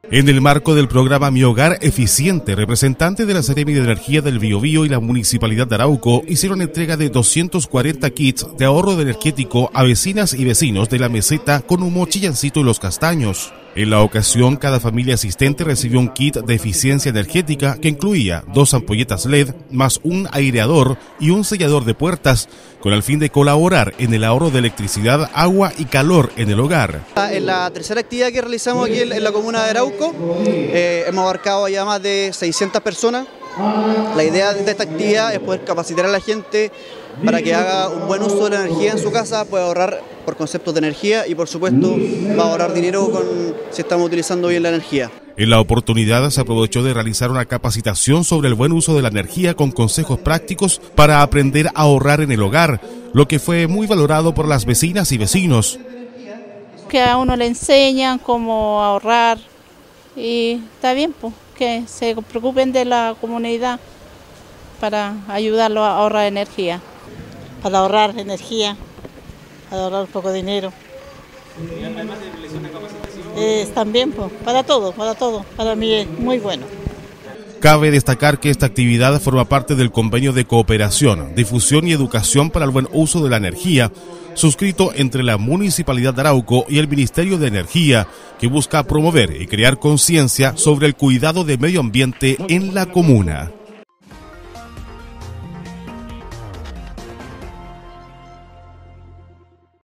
En el marco del programa Mi Hogar Eficiente, representantes de la Seremi de Energía del Biobío y la Municipalidad de Arauco hicieron entrega de 240 kits de ahorro energético a vecinas y vecinos de la meseta Conumo, Chillancito y Los Castaños. En la ocasión, cada familia asistente recibió un kit de eficiencia energética que incluía 2 ampolletas LED, más un aireador y un sellador de puertas, con el fin de colaborar en el ahorro de electricidad, agua y calor en el hogar. En la tercera actividad que realizamos aquí en la comuna de Arauco, hemos abarcado ya más de 600 personas. La idea de esta actividad es poder capacitar a la gente para que haga un buen uso de la energía en su casa, pueda ahorrar por conceptos de energía y por supuesto va a ahorrar dinero si estamos utilizando bien la energía. En la oportunidad se aprovechó de realizar una capacitación sobre el buen uso de la energía con consejos prácticos para aprender a ahorrar en el hogar, lo que fue muy valorado por las vecinas y vecinos. Que a uno le enseñan cómo ahorrar y está bien, pues, que se preocupen de la comunidad para ayudarlo a ahorrar energía. Para ahorrar energía, para ahorrar un poco de dinero. ¿Y además de una capacitación? También, pues, para todo, para mí es muy bueno. Cabe destacar que esta actividad forma parte del convenio de cooperación, difusión y educación para el buen uso de la energía, suscrito entre la Municipalidad de Arauco y el Ministerio de Energía, que busca promover y crear conciencia sobre el cuidado del medio ambiente en la comuna.